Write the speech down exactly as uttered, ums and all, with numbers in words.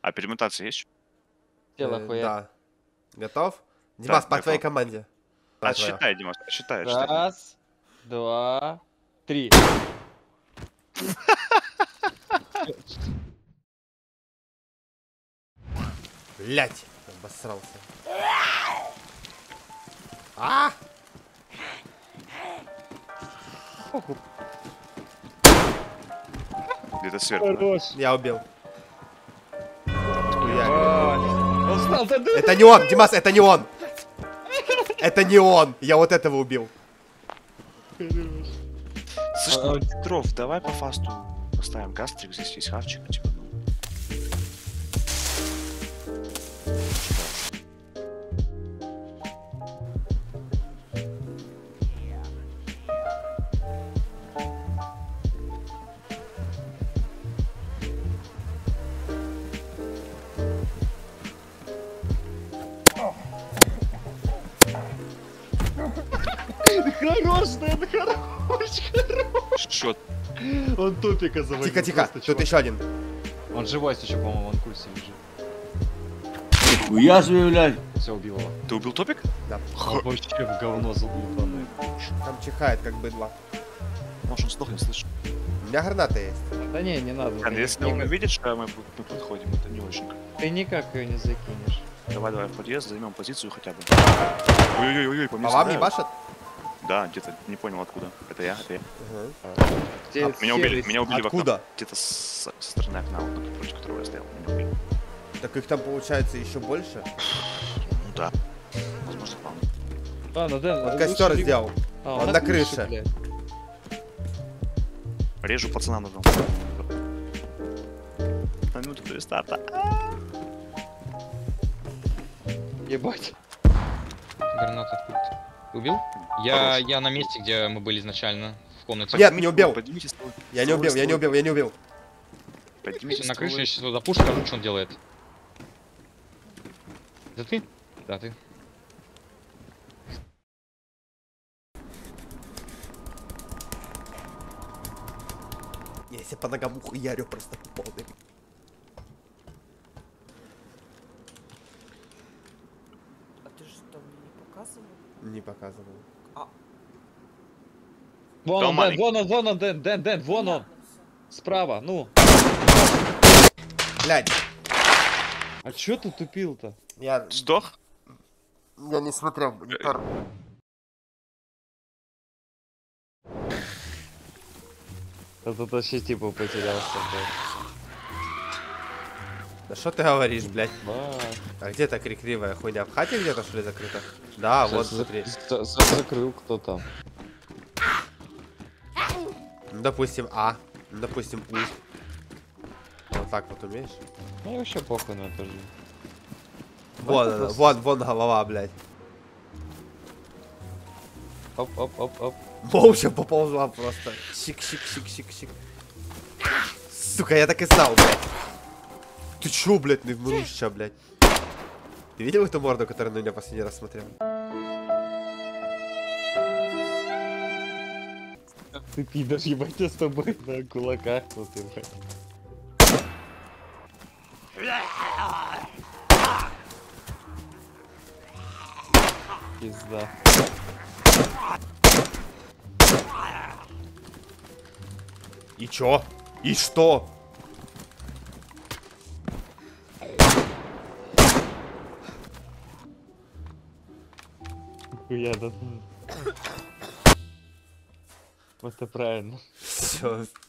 А перемутация есть? Тело Э, хуя. Да. Готов? Димас, Да, по твоей готов. команде. Давай, твоя. Отсчитай, Димас, отсчитай, отсчитай. Раз, два, три. Блять, обосрался. А! Где-то сверху. Да? Хорош. Я убил. Хуя. Ой, он стал за дым. Это не он, Димас, это не он. Это не он. Я вот этого убил. Слышь, ну, Петров, давай по фасту поставим гастрик, здесь есть хавчик, типа. Хорош, да, хорош, хорош. Чё? Он тупика завалил. Тихо, тихо. просто, Тут чувак. еще один. Он живой еще, по-моему, он курсе лежит. Хуя себе, блядь. Все, убил его. Ты убил топик? Да. Он вообще в говно заблуданное. Там чихает, как быдло. Может, он сдохнет, слышишь? У меня граната есть. Да не, не надо. Блин, ты если никак- он увидит, что мы, мы подходим, это не очень. Ты никак ее не закинешь. Давай, давай в подъезд, займем позицию хотя бы. Ой-ой-ой, по мне По вам не стреляют. башат? Да, где-то, не понял откуда. Это я, это я. Угу. Где А, меня убили, все меня убили в окно. Откуда? Где-то с, со стороны окна, вот, против которого я стоял. Меня убили. Так их там получается еще больше. Ну да. Возможно, вполне. Ладно, Дэн, Вот лучше костер ли- сделал. А, Он на крыше. блядь. Режу пацана ножом. На минуту до рестарта. Ебать. Граната откуда-то. Ты убил? Я, я на месте, где мы были изначально, в комнате. Нет, не убил. Поднимите ствол. Я не убил, я не убил, я не убил. Поднимите На крыше стволы. я сейчас туда пушу, скажу, что он делает. Это ты? Да, ты. Я себе по ногам ухуярю просто по полной. А ты что, мне не показывал? Не показывал. Вон Да он, маленький. Дэн, вон он, вон он, Дэн, Дэн, Дэн, вон он. Справа, ну. Блядь, А чё ты тупил-то? я, Сдох? я не смотрел в монитор. А тут вообще типа потерялся, блядь. Да что ты говоришь, блядь? Ба. А где та крикливая хуйня? В хате где-то что ли закрыта? Да, вот Щас смотри. за- за- Закрыл кто там. Ну, допустим, А. Ну, допустим, У. Вот так вот умеешь? Ну и вообще похуй на это же. Вон, это она, просто- вон, вон голова, блядь. Оп, оп, оп, оп. Молча поползла просто. Щик-щик-щик-щик-щик. Сука, я так и знал, блядь. Ты чё, блядь, не вмруща, блядь? Ты видел эту морду, которую на меня последний раз смотрел? Ты пидор, ебать, я с тобой на кулаках тут, ебать. Пизда. И чё? И что? Хуя, да. Вот это правильно. Все,